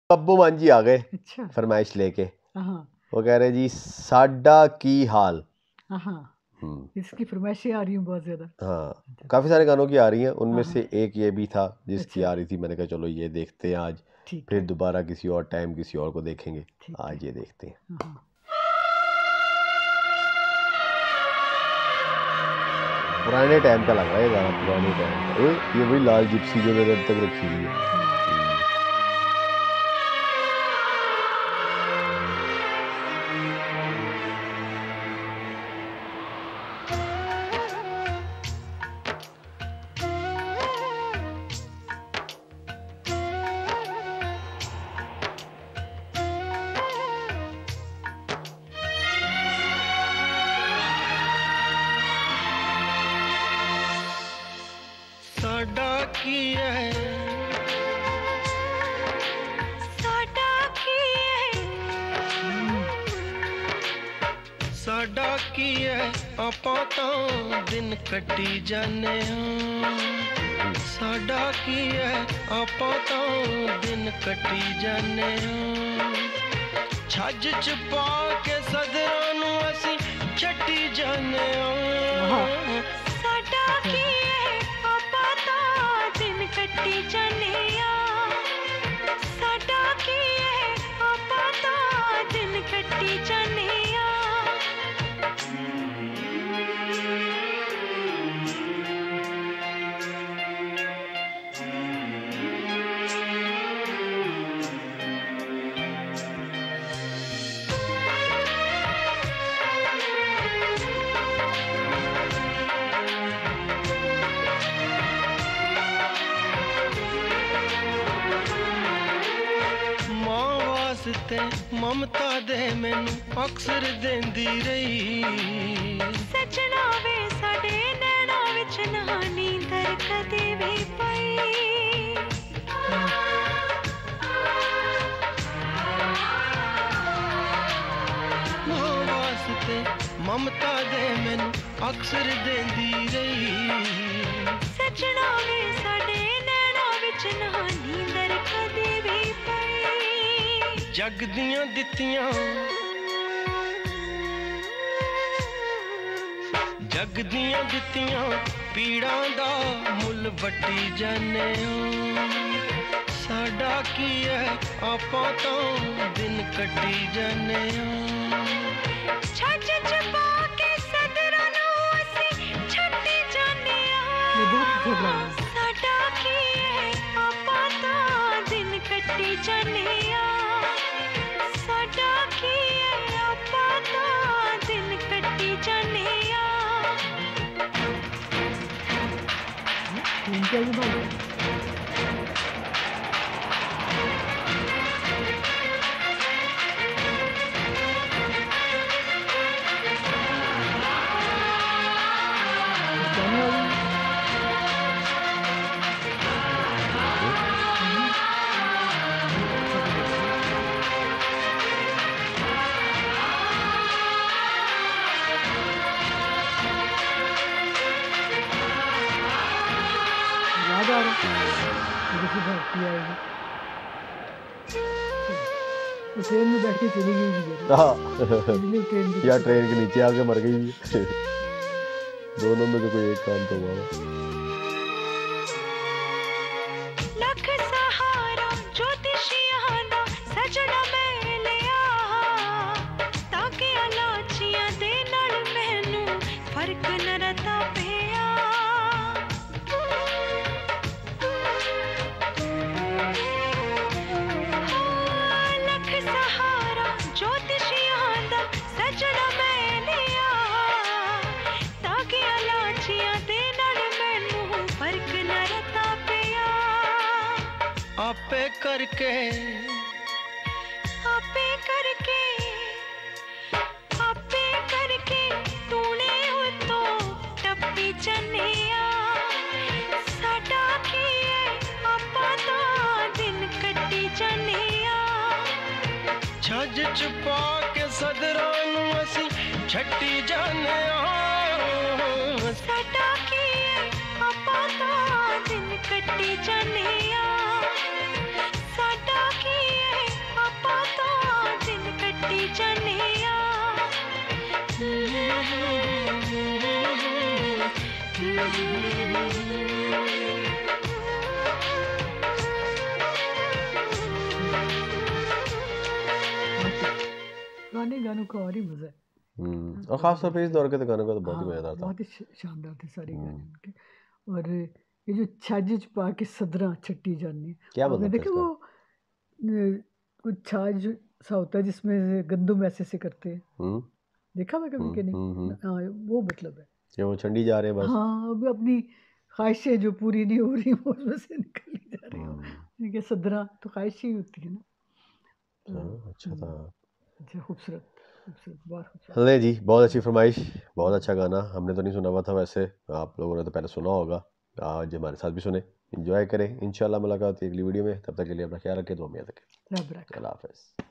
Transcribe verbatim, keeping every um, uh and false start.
बब्बू मान जी आ गए अच्छा फरमाइश लेके। हाँ वो कह रहे जी साडा की हाल। हाँ हम्म इसकी फरमाइशें आ रही हैं बहुत ज्यादा। हाँ काफ़ी सारे गानों की आ रही हैं, उनमें हाँ से एक ये भी था जिसकी अच्छा आ रही थी। मैंने कहा चलो ये देखते हैं आज, ठीक फिर है दोबारा किसी और टाइम किसी और को देखेंगे। ठीक है आज ये देखते हैं। हाँ पुराने टाइम का लग रहा है ये गाना, पुराने टाइम का। ओए ये वही लाल जिप्सी जो मैंने अब तक रखी हुई है। साडा की है साडा की है साडा की है ਆਪਾਂ ਤਾਂ ਦਿਨ ਕੱਟੀ ਜਾਣੇ ਹਾਂ ਸਾਡਾ ਕੀ ਹੈ ਆਪਾਂ ਤਾਂ ਦਿਨ ਕੱਟੀ ਜਾਣੇ ਹਾਂ ਛੱਜ ਚ ਪਾ ਕੇ ਸਦਰਾਂ ਨੂੰ ਅਸੀਂ ਛੱਟੀ ਜਾਣੇ ਹਾਂ ਸਾਡਾ ਕੀ ਕੱਟੀ ਜਾਨੇ ਆ ਸਾਡਾ ਕੀ ਹੈ ਆਪਾਂ ਤਾਂ ਦਿਨ ਕੱਟੀ ਜਾਨੇ ਆ ਤੇ ਮਮਤਾ ਦੇ ਮੈਨੂੰ ਅਕਸਰ ਦਿੰਦੀ ਰਹੀ ਸੱਜਣਾ ਵੇ ਸਾਡੇ ਨੈਣਾ ਵਿੱਚ ਨਾ ਨੀਂਦਰ ਕਦੇ ਵੀ ਪਈ ਮਾਂ ਵਾਸਤੇ ਮਮਤਾ ਦੇ ਮੈਨੂੰ ਅਕਸਰ ਦਿੰਦੀ ਰਹੀ ਸੱਜਣਾ ਵੇ ਸਾਡੇ ਨੈਣਾ ਵਿੱਚ ਨਾ ਨੀਂਦਰ ਕਦੇ ਵੀ ਪਈ जग दियां दित्तियां जग दियां दित्तियां पीड़ां दा मुल वट्टी जाने साडा की है आपां तां दिन कट्टी जाने छੱਜ ਚ ਪਾ ਕੇ ਸਦਰਾਂ ਨੂੰ ਅਸੀਂ ਛੱਟੀ ਜਾਨੇ ਸਾਡਾ ਕੀ ਹੈ ਆਪਾਂ ਤਾਂ ਦਿਨ ਕੱਟੀ ਜਾਨੇ क्या ये बात है? ट्रेन में बैठ के चली गई या ट्रेन के नीचे आके मर गई दोनों में से कोई एक काम तो हुआ। लख सहारा ज्योतिषियां दा सजना मैं लिया ताकि अलाचियां दे नाल मैनू फर्क न रता पिया आपे करके आपे करके आपे करके तूने हो तो टप्पी जनिया साडा की है आपा तो दिन कट्टी जनिया छज छुपा के सदरां नूं असी छट्टी जाने साडा की है आपा तो दिन कट्टी जनिया साडा की है चनिया पुराने गानों का और ही मजा है। हम्म, और खास तौर पे इस दौर के तो गानों का तो बहुत ही हाँ, मजेदार था। बहुत ही श- शानदार थे सारे गाने हम्म। उनके। और ये जो छाछ छुपा के सदरा चट्टी जानी, क्या आपने मतलब था देखा इसका? वो अ, कुछ छाछ सा होता है जिसमें से गंदम ऐसे से करते हैं, हम्म देखा मैं कभी हम्म कि नहीं? हम्म हम्म। हाँ, वो मतलब है। कि वो चंडी जा रहे हैं बस। हाँ, अब अपनी ख्वाहिशें जो पूरी नहीं हो रही वो उसमें से निकली जा रही हो। हम्म, ठीक है, सदरा तो ख्वाहिश ही होती है ना। तो हाँ, अच्छा था। अच्छा, खूबसूरत खूबसूरत, बहुत खूबसूरत। ले जी, बहुत अच्छी फरमाइश, बहुत अच्छा गाना। हमने तो नहीं सुना हुआ था वैसे, आप लोगों ने तो पहले सुना होगा। आज हमारे साथ भी सुने, इंजॉय करें। इंशाल्लाह मुलाकात होती है अगली वीडियो में। तब तक के लिए अपना ख्याल रखें, दुआ में याद रखें। रब रखा। अल्लाह हाफ़िज़।